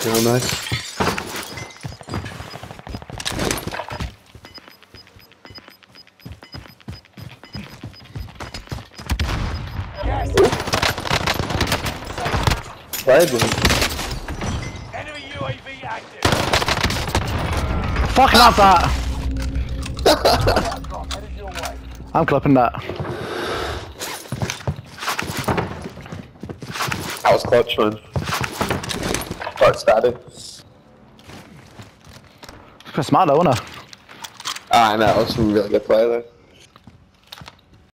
Real nice. Enemy UAV active. Fucking have that! Headed your way. I'm clipping that. That was clutch, man. Quite static. It's quite smart though, isn't it? I know, that was some really good play there.